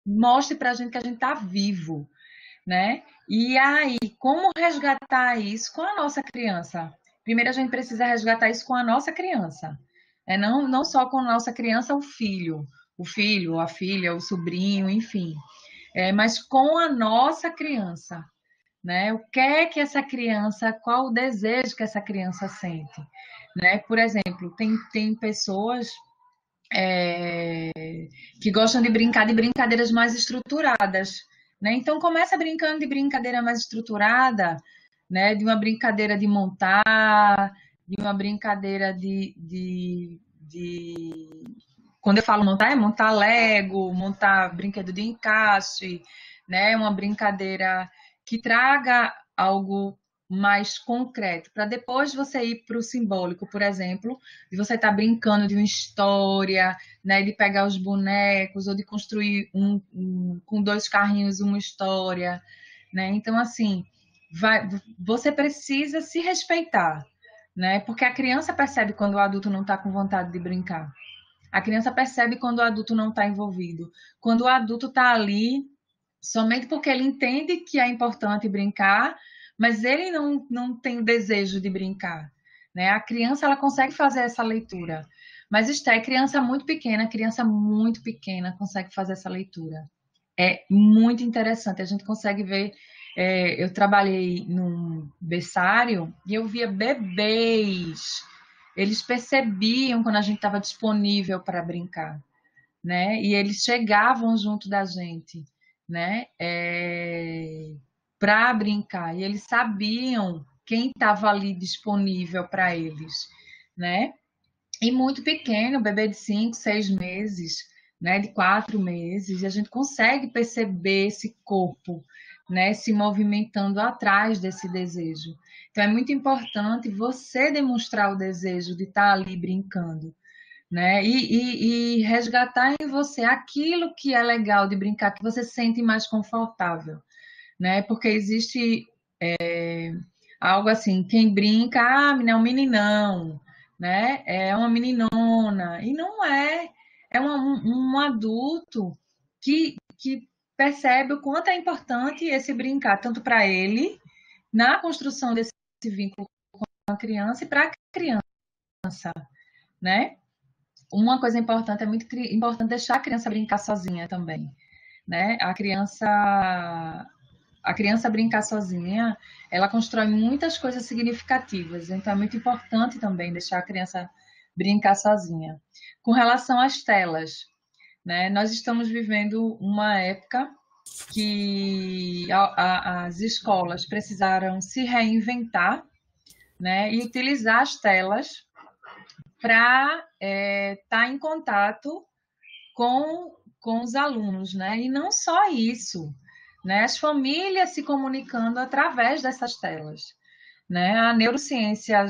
mostre para a gente que a gente está vivo, né? E aí, como resgatar isso com a nossa criança? Primeiro, a gente precisa resgatar isso com a nossa criança. Não só com a nossa criança, o filho, a filha, o sobrinho, enfim. Mas com a nossa criança, né? O que é que essa criança, qual o desejo que essa criança sente, né? Por exemplo, tem pessoas que gostam de brincar de brincadeiras mais estruturadas, né? Então começa brincando de brincadeira mais estruturada, né? De uma brincadeira de montar, de uma brincadeira quando eu falo montar, é montar Lego, montar brinquedo de encaixe, né? Uma brincadeira que traga algo mais concreto, para depois você ir para o simbólico, por exemplo, de você estar brincando de uma história, né? De pegar os bonecos, ou de construir com 2 carrinhos uma história, né? Então, assim, você precisa se respeitar, né? Porque a criança percebe quando o adulto não está com vontade de brincar. A criança percebe quando o adulto não está envolvido. Quando o adulto está ali somente porque ele entende que é importante brincar, mas ele não tem o desejo de brincar, né? A criança, ela consegue fazer essa leitura. Mas criança muito pequena consegue fazer essa leitura. É muito interessante. A gente consegue ver. Eu trabalhei num berçário e eu via bebês. Eles percebiam quando a gente estava disponível para brincar, né? E eles chegavam junto da gente, né? Para brincar. E eles sabiam quem estava ali disponível para eles, né? E muito pequeno, bebê de 5, 6 meses, né? De 4 meses, e a gente consegue perceber esse corpo, né? Se movimentando atrás desse desejo. Então é muito importante você demonstrar o desejo de estar ali brincando, né? E resgatar em você aquilo que é legal de brincar, que você se sente mais confortável, né? Porque existe algo assim, quem brinca, é um meninão, né? É uma meninona. E não é. É um adulto que percebe o quanto é importante esse brincar, tanto para ele, na construção desse vínculo com a criança e para a criança, né? Uma coisa importante, é muito importante deixar a criança brincar sozinha também, né? A criança brincar sozinha, ela constrói muitas coisas significativas, então é muito importante também deixar a criança brincar sozinha. Com relação às telas, né? Nós estamos vivendo uma época que as escolas precisaram se reinventar, né? E utilizar as telas para estar em contato com os alunos, né? E não só isso, né? As famílias se comunicando através dessas telas, né? A neurociência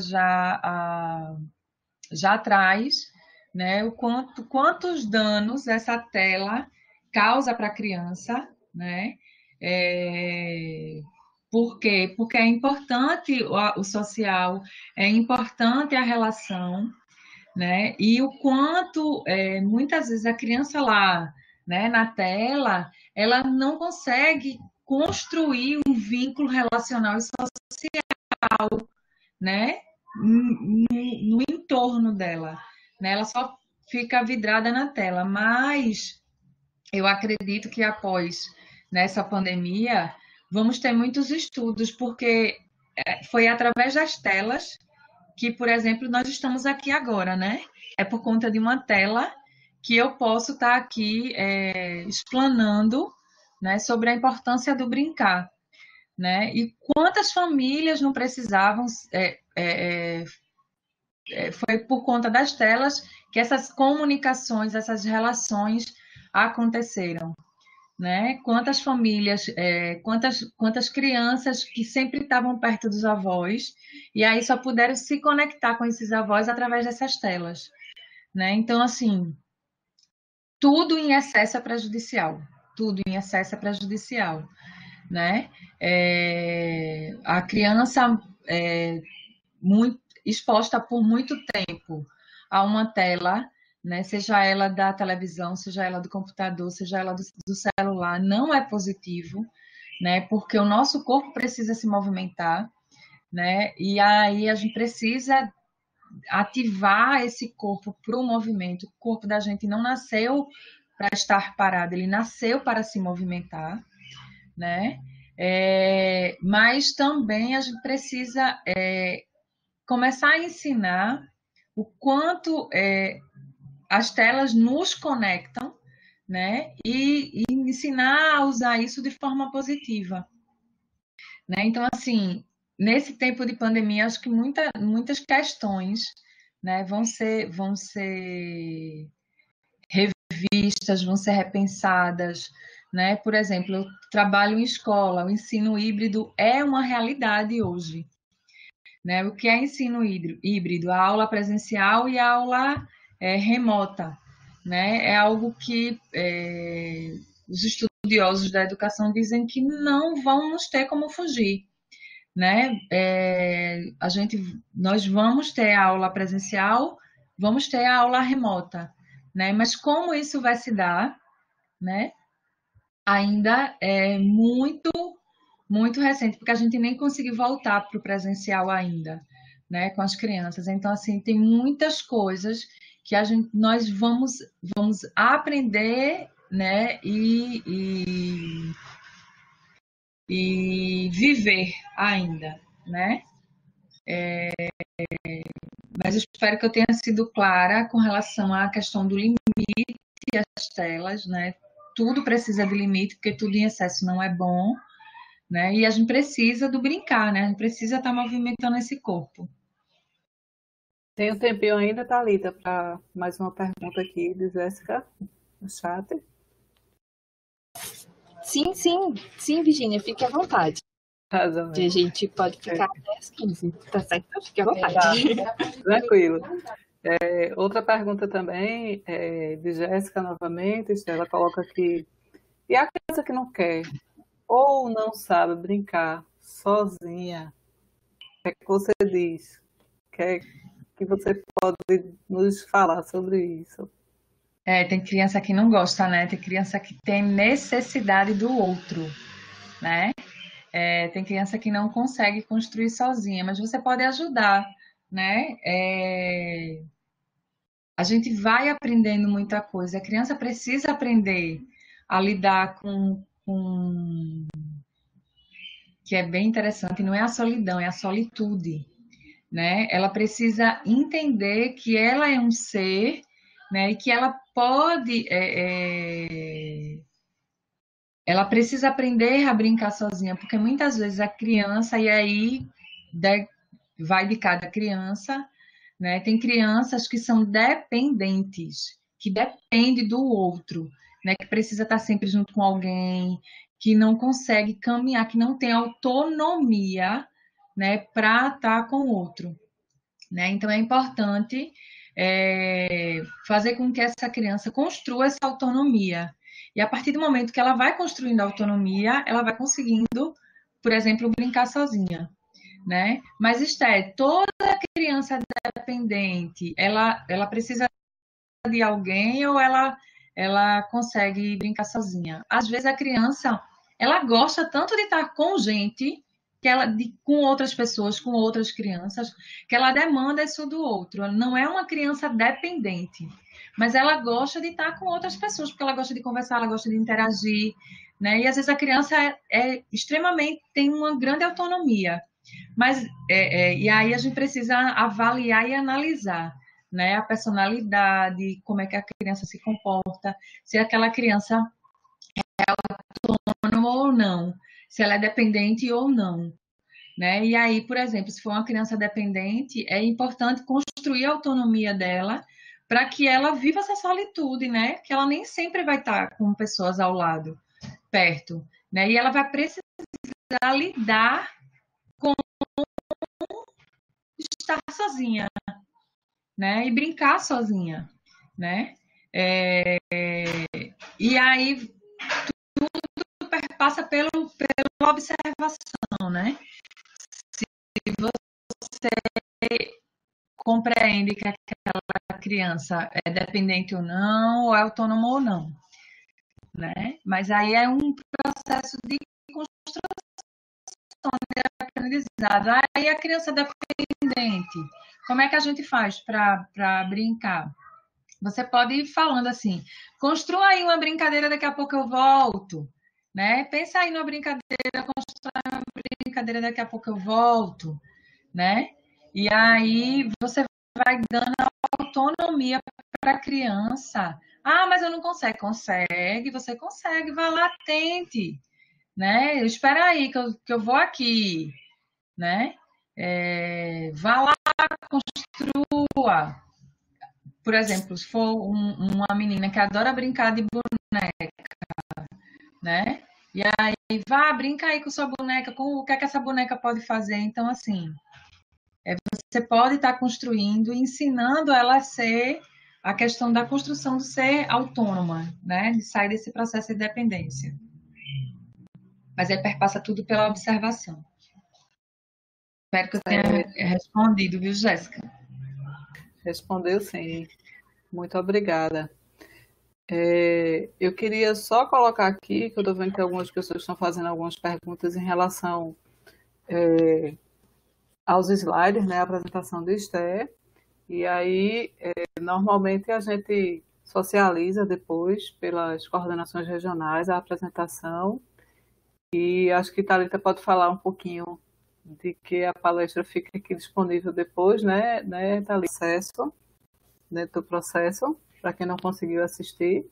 já traz, né? Quantos danos essa tela causa para a criança, né? Por quê? Porque é importante o social, é importante a relação, né? E o quanto muitas vezes a criança lá, né, na tela, ela não consegue construir um vínculo relacional e social, né, no entorno dela, né? Ela só fica vidrada na tela. Mas eu acredito que após nessa pandemia vamos ter muitos estudos, porque foi através das telas que, por exemplo, nós estamos aqui agora, né? É por conta de uma tela que eu posso estar aqui explanando, né, sobre a importância do brincar, né? E quantas famílias não precisavam, foi por conta das telas que essas comunicações, essas relações aconteceram, né? Quantas famílias, quantas crianças que sempre estavam perto dos avós e aí só puderam se conectar com esses avós através dessas telas, né? Então, assim, tudo em excesso é prejudicial, tudo em excesso é prejudicial, né? A criança muito exposta por muito tempo a uma tela, né? Seja ela da televisão, seja ela do computador, seja ela do celular, não é positivo, né? Porque o nosso corpo precisa se movimentar, né? E aí a gente precisa ativar esse corpo para o movimento. O corpo da gente não nasceu para estar parado, ele nasceu para se movimentar, né? Mas também a gente precisa começar a ensinar o quanto as telas nos conectam, né? E ensinar a usar isso de forma positiva, né? Então, assim, nesse tempo de pandemia, acho que muitas questões, né, vão ser revistas, vão ser repensadas, né? Por exemplo, eu trabalho em escola, o ensino híbrido é uma realidade hoje, né? O que é ensino híbrido? A aula presencial e a aula remota, né? É algo que os estudiosos da educação dizem que não vamos ter como fugir, né? Nós vamos ter a aula presencial, vamos ter a aula remota, né? Mas como isso vai se dar, né? Ainda é muito recente, porque a gente nem conseguiu voltar para o presencial ainda, né? Com as crianças. Então, assim, tem muitas coisas que nós vamos aprender, né? E viver ainda, né? Mas eu espero que eu tenha sido clara com relação à questão do limite das telas, né? Tudo precisa de limite, porque tudo em excesso não é bom, né? E a gente precisa do brincar, né? A gente precisa estar movimentando esse corpo. Tem um tempinho ainda, Thalita, para mais uma pergunta aqui de Jéssica no chat. Sim, Virginia, fique à vontade. A gente pode ficar até as 15, tá certo? Fique à vontade. Tranquilo. Outra pergunta também, de Jéssica novamente, ela coloca aqui, e a criança que não quer ou não sabe brincar sozinha, o que é que você diz? O que você pode nos falar sobre isso? Tem criança que não gosta, né? Tem criança que tem necessidade do outro, né? Tem criança que não consegue construir sozinha, mas você pode ajudar, né? A gente vai aprendendo muita coisa. A criança precisa aprender a lidar com... que é bem interessante, não é a solidão, é a solitude, né? Ela precisa entender que ela é um ser, né? E que ela pode... ela precisa aprender a brincar sozinha, porque muitas vezes a criança, e aí vai de cada criança, né? Tem crianças que são dependentes, que dependem do outro, né? Que precisa estar sempre junto com alguém, que não consegue caminhar, que não tem autonomia, né? Para estar com o outro, né? Então é importante fazer com que essa criança construa essa autonomia. E a partir do momento que ela vai construindo a autonomia, ela vai conseguindo, por exemplo, brincar sozinha, né? Mas, Esté, toda criança dependente, ela precisa de alguém ou ela consegue brincar sozinha? Às vezes a criança, ela gosta tanto de estar com gente, com outras pessoas, com outras crianças, que ela demanda isso do outro. Ela não é uma criança dependente, mas ela gosta de estar com outras pessoas, porque ela gosta de conversar, ela gosta de interagir, né? E às vezes a criança tem uma grande autonomia. Mas, e aí a gente precisa avaliar e analisar, né? A personalidade, como é que a criança se comporta, se aquela criança é autônoma ou não, se ela é dependente ou não, né? E aí, por exemplo, se for uma criança dependente, é importante construir a autonomia dela para que ela viva essa solitude, né? Que ela nem sempre vai estar com pessoas ao lado, perto, né? E ela vai precisar lidar com estar sozinha, né? E brincar sozinha, né? E aí tudo passa pela observação, né? Se você compreende que aquela criança é dependente ou não, ou é autônomo ou não, né? Mas aí é um processo de construção de aprendizado. Aí a criança é dependente. Como é que a gente faz para brincar? Você pode ir falando assim, construa aí uma brincadeira, daqui a pouco eu volto, né? Pensa aí numa brincadeira, constrói uma brincadeira, daqui a pouco eu volto, né? E aí você vai dando autonomia para a criança. Ah, mas eu não consigo. Consegue, você consegue, vai lá, tente, né? Espera aí que eu vou aqui, né? Vá lá, construa. Por exemplo, se for uma menina que adora brincar de boneca, né? E aí, vá, brinca aí com sua boneca, com o que é que essa boneca pode fazer. Então, assim, você pode estar construindo, ensinando ela a ser a questão da construção do ser autônoma, né? De sair desse processo de dependência. Mas aí perpassa tudo pela observação. Espero que eu tenha respondido, viu, Jéssica? Respondeu sim. Muito obrigada. Eu queria só colocar aqui, que eu estou vendo que algumas pessoas estão fazendo algumas perguntas em relação aos slides, né, a apresentação do Esther. E aí, normalmente a gente socializa depois pelas coordenações regionais a apresentação. E acho que Thalita pode falar um pouquinho de que a palestra fica aqui disponível depois, né, Thalita? Acesso dentro do processo, para quem não conseguiu assistir.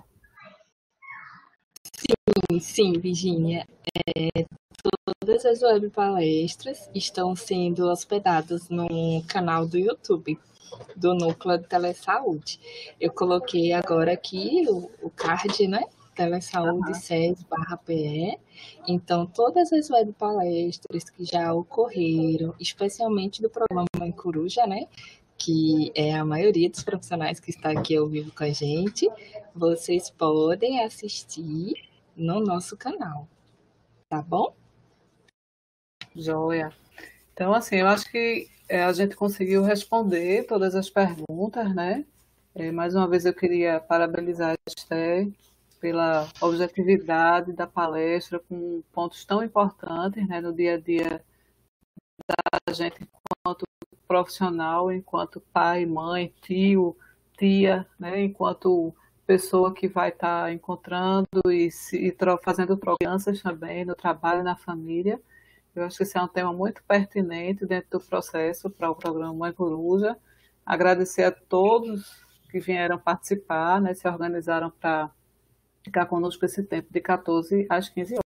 Sim, Virginia. Todas as web palestras estão sendo hospedadas no canal do YouTube do Núcleo de Telesaúde. Eu coloquei agora aqui o card, né? Telesaúde SES/PE. Então, todas as web palestras que já ocorreram, especialmente do programa Mãe Coruja, né? Que é a maioria dos profissionais que está aqui ao vivo com a gente, vocês podem assistir no nosso canal, tá bom? Joia. Então, assim, eu acho que a gente conseguiu responder todas as perguntas, né? Mais uma vez eu queria parabenizar a Esther pela objetividade da palestra, com pontos tão importantes, né, no dia a dia da gente enquanto profissional, enquanto pai, mãe, tio, tia, né, enquanto pessoa que vai estar encontrando e fazendo crianças também no trabalho, na família. Eu acho que esse é um tema muito pertinente dentro do processo para o programa Mãe Coruja. Agradecer a todos que vieram participar, né, se organizaram para ficar conosco esse tempo de 14 às 15 horas.